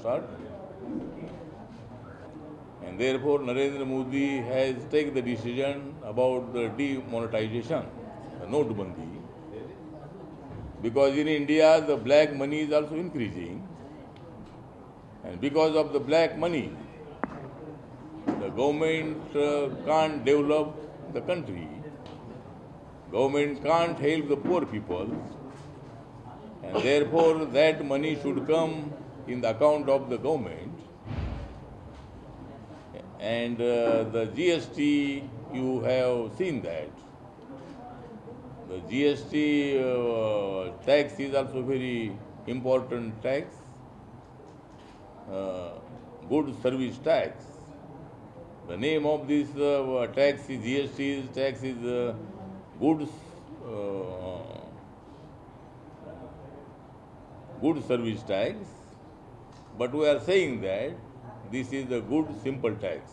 start. And therefore, Narendra Modi has taken the decision about the demonetization, the Notbandi, because in India the black money is also increasing, and because of the black money, the government can't develop the country, government can't help the poor people, and therefore that money should come in the account of the government. And the GST, you have seen that. The GST tax is also very important tax, good service tax. The name of this tax is GST tax is goods, good service tax, but we are saying that this is a good simple tax.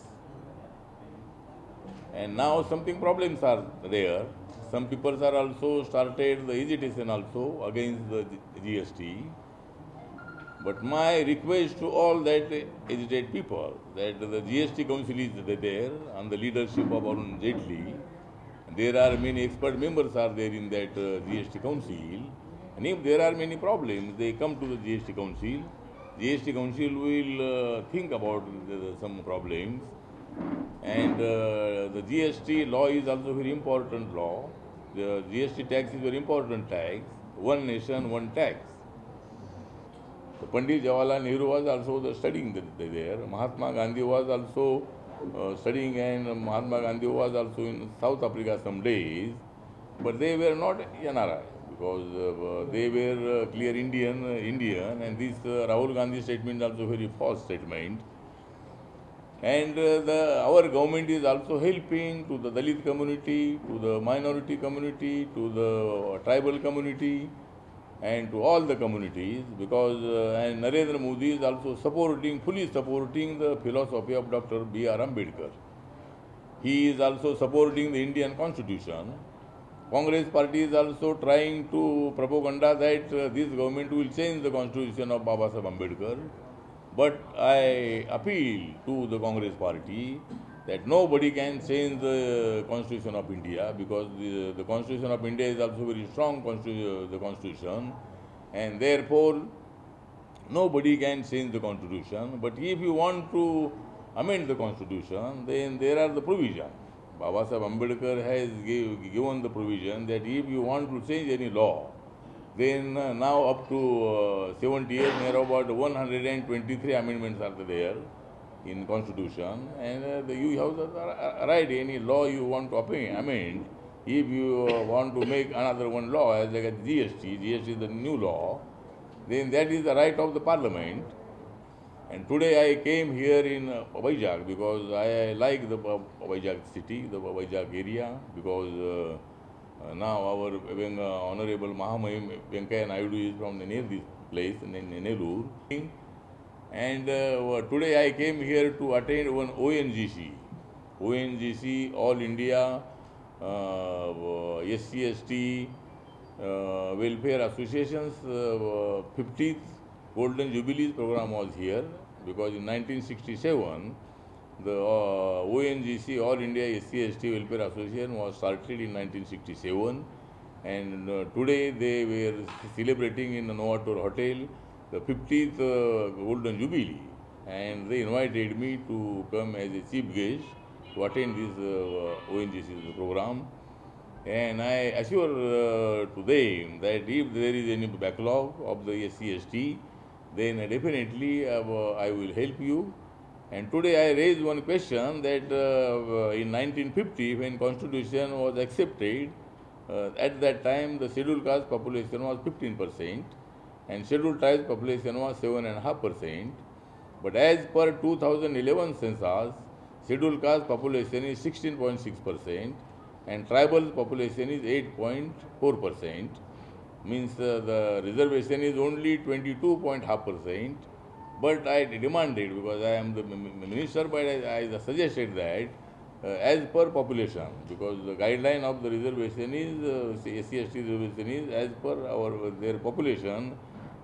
And now something problems are there. Some people are also started the agitation also against the GST. But my request to all that agitated people, that the GST council is there on the leadership of Arun Jaitley. There are many expert members are there in that GST council. And if there are many problems, they come to the GST council. GST council will think about some problems. And the GST law is also very important law. The GST tax is very important tax. One nation, one tax. The Pandit Jawaharlal Nehru was also studying there. Mahatma Gandhi was also studying, and Mahatma Gandhi was also in South Africa some days. But they were not NRI, because they were clear Indian, and this Rahul Gandhi statement is also very false statement. And our government is also helping to the Dalit community, to the minority community, to the tribal community, and to all the communities, because and Narendra Modi is also fully supporting the philosophy of Dr. B.R. Ambedkar. He is also supporting the Indian Constitution. Congress party is also trying to propaganda that this government will change the constitution of Baba Saheb Ambedkar. But I appeal to the Congress party that nobody can change the constitution of India, because the constitution of India is also very strong constitution, and therefore nobody can change the constitution. But if you want to amend the constitution, then there are the provisions. Baba Saheb Ambedkar has given the provision that if you want to change any law, then now up to 70 years, there are about 123 amendments are there in Constitution, and you have the right, any law you want to amend. If you want to make another one law, as like a GST is the new law, then that is the right of the Parliament. And today I came here in VIZAG because I like the VIZAG city, the VIZAG area, because now our Honorable Mahamahim Venkaiah Naidu is from near this place, in Nellore. And today I came here to attend one ONGC, All India SC/ST Welfare Associations 50th Golden Jubilees program was here, because in 1967 the ONGC, All India SC/ST Welfare Association, was started in 1967, and today they were celebrating in the Novator Hotel the 50th Golden Jubilee, and they invited me to come as a chief guest to attend this ONGC program. And I assure to them that if there is any backlog of the SC/ST, then definitely I will help you. And today I raised one question that in 1950, when Constitution was accepted, at that time the scheduled caste population was 15%, and scheduled tribes population was 7.5%. But as per 2011 census, scheduled caste population is 16.6%, and tribal population is 8.4%. Means the reservation is only 22.5%. But I demanded, because I am the minister, but I suggested that as per population, because the guideline of the reservation is, SC/ST reservation is as per their population,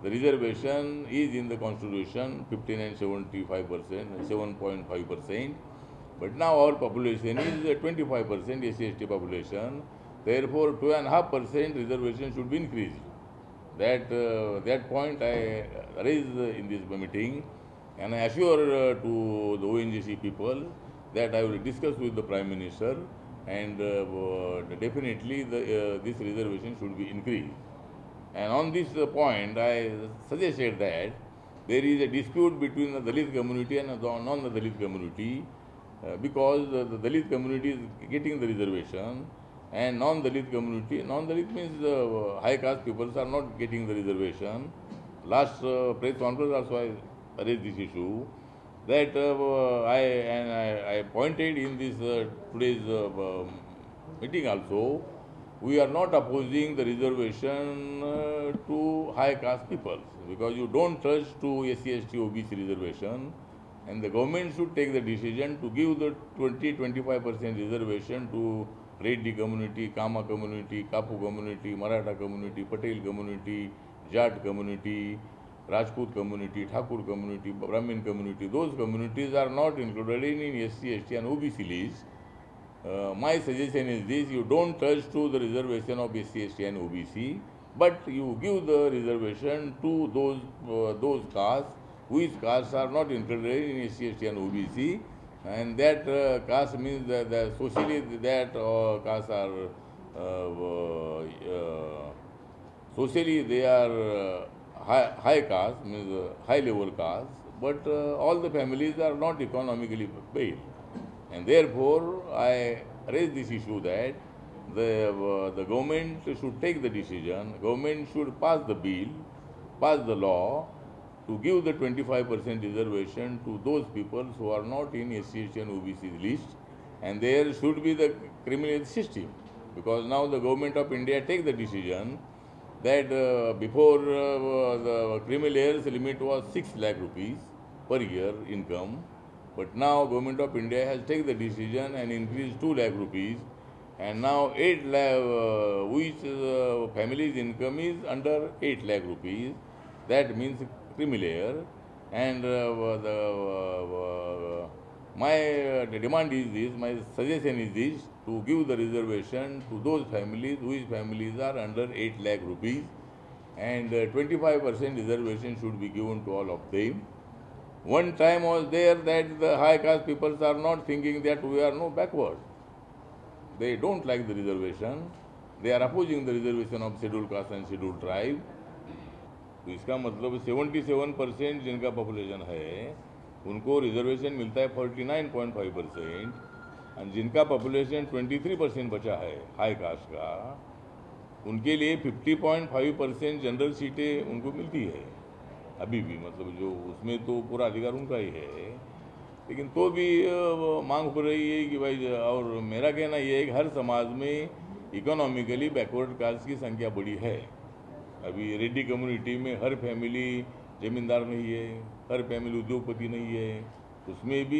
the reservation is in the constitution 15 and 75%, 7.5%. But now our population is 25% SC/ST population. Therefore, 2.5% reservation should be increased. That point I raised in this meeting, and I assure to the ONGC people that I will discuss with the Prime Minister, and definitely this reservation should be increased. And on this point, I suggested that there is a dispute between the Dalit community and the non-Dalit community, because the Dalit community is getting the reservation, and non-Dalit community, non-Dalit means high caste people are not getting the reservation. Last press conference also I raised this issue, that I pointed in this today's meeting also. We are not opposing the reservation to high caste people, because you don't trust to SC/ST OBC reservation, and the government should take the decision to give the 20-25% reservation to Reddy community, Kama community, Kapu community, Maratha community, Patel community, Jat community, Rajput community, Thakur community, Brahmin community. Those communities are not included in SC/ST and OBC list. My suggestion is this: you don't touch to the reservation of SC/ST and OBC, but you give the reservation to those castes which castes are not included in SC/ST and OBC, and that caste means that socially that castes are socially they are high caste, means high level caste, but all the families are not economically paid. And therefore, I raise this issue that the government should take the decision, government should pass the bill, pass the law to give the 25% reservation to those people who are not in SC/ST and OBC list, and there should be the criminal system, because now the government of India take the decision that before the criminal heirs limit was 6 lakh rupees per year income. But now Government of India has taken the decision and increased 2 lakh rupees, and now 8 lakh, which family's income is under 8 lakh rupees. That means criminal heir. And my demand is this, my suggestion is this, to give the reservation to those families whose families are under 8 lakh rupees, and 25% reservation should be given to all of them. One time was there that the high caste people are not thinking that we are no backward. They don't like the reservation. They are opposing the reservation of scheduled caste and scheduled tribe. तो इसका मतलब 77% जिनका population है उनको reservation मिलता है 49.5%, और जिनका पॉपुलेशन 23% बचा है हाई कास्ट का, उनके लिए 50.5% जनरल सीटें उनको मिलती है अभी भी, मतलब जो उसमें तो पूरा अधिकार उनका ही है। लेकिन तो भी मांग हो रही है कि भाई, और मेरा कहना ये है कि हर समाज में इकोनॉमिकली बैकवर्ड कास्ट की संख्या बड़ी है। अभी रेड्डी कम्युनिटी में हर फैमिली ज़मींदार नहीं है, हर फैमिली उद्योगपति नहीं है, उसमें भी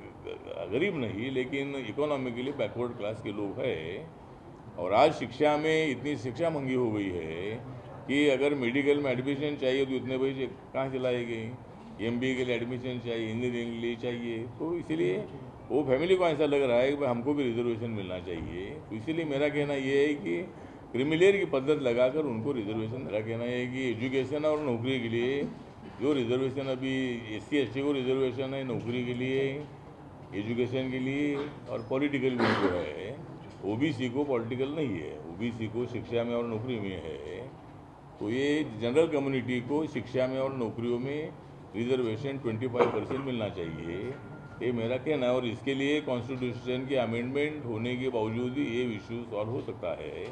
गरीब नहीं लेकिन इकोनॉमिकली बैकवर्ड क्लास के लोग हैं। और आज शिक्षा में इतनी शिक्षा महंगी हो गई है कि अगर मेडिकल में एडमिशन चाहिए तो इतने पैसे कहाँ से लाएंगे, MBA के लिए एडमिशन चाहिए, इंजीनियरिंग के लिए चाहिए। तो इसीलिए वो फैमिली को ऐसा लग रहा है कि हमको भी रिजर्वेशन मिलना चाहिए। तो इसीलिए मेरा कहना ये है कि क्रिमिलेयर की पद्धति लगाकर उनको रिजर्वेशन, मेरा कहना है कि एजुकेशन और नौकरी के लिए जो रिजर्वेशन अभी SC/ST को रिजर्वेशन है नौकरी के लिए, एजुकेशन के लिए, और पॉलिटिकल में जो है OBC को पॉलिटिकल नहीं है, OBC को शिक्षा में और नौकरी में है। तो ये जनरल कम्युनिटी को शिक्षा में और नौकरियों में रिजर्वेशन 25% मिलना चाहिए, ये मेरा कहना है। और इसके लिए कॉन्स्टिट्यूशन के अमेंडमेंट होने के बावजूद ही ये इशू सॉल्व हो सकता है।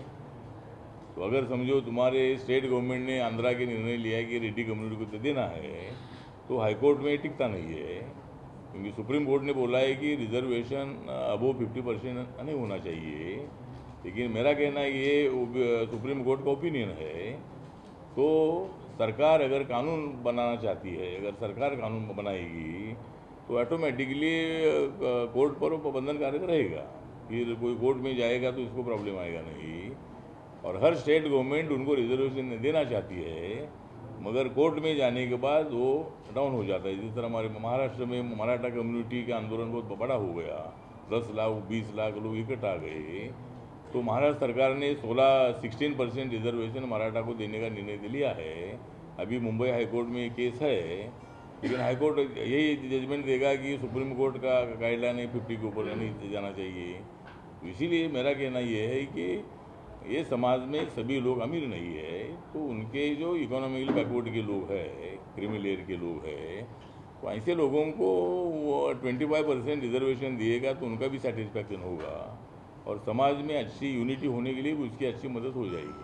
तो अगर समझो तुम्हारे स्टेट गवर्नमेंट ने आंध्रा के निर्णय लिया है कि रेड्डी कम्युनिटी को देना है, तो हाईकोर्ट में टिकता नहीं है, क्योंकि सुप्रीम कोर्ट ने बोला है कि रिजर्वेशन अबव 50% नहीं होना चाहिए। लेकिन मेरा कहना है ये सुप्रीम कोर्ट का ओपिनियन है। तो सरकार अगर कानून बनाना चाहती है, अगर सरकार कानून बनाएगी तो ऑटोमेटिकली कोर्ट पर वो बंधनकारक रहेगा, फिर कोई कोर्ट में जाएगा तो इसको प्रॉब्लम आएगा नहीं। और हर स्टेट गवर्नमेंट उनको रिजर्वेशन देना चाहती है, मगर कोर्ट में जाने के बाद वो डाउन हो जाता है। जिस तरह हमारे महाराष्ट्र में मराठा कम्युनिटी का आंदोलन बहुत बड़ा हो गया, 10 लाख 20 लाख लोग इकट्ठा गए, तो महाराष्ट्र सरकार ने 16% रिजर्वेशन मराठा को देने का निर्णय लिया है। अभी मुंबई हाईकोर्ट में केस है, लेकिन हाईकोर्ट यही जजमेंट देगा कि सुप्रीम कोर्ट का गाइडलाइन है 50 के ऊपर नहीं जाना चाहिए। इसीलिए मेरा कहना ये है कि ये समाज में सभी लोग अमीर नहीं है, तो उनके जो इकोनॉमिकली बैकवर्ड के लोग हैं, क्रीमी लेयर के लोग हैं, तो ऐसे लोगों को वो 25% रिजर्वेशन दिएगा तो उनका भी सेटिस्फैक्शन होगा और समाज में अच्छी यूनिटी होने के लिए भी उसकी अच्छी मदद हो जाएगी।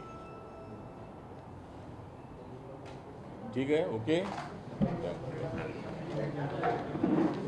ठीक है, ओके।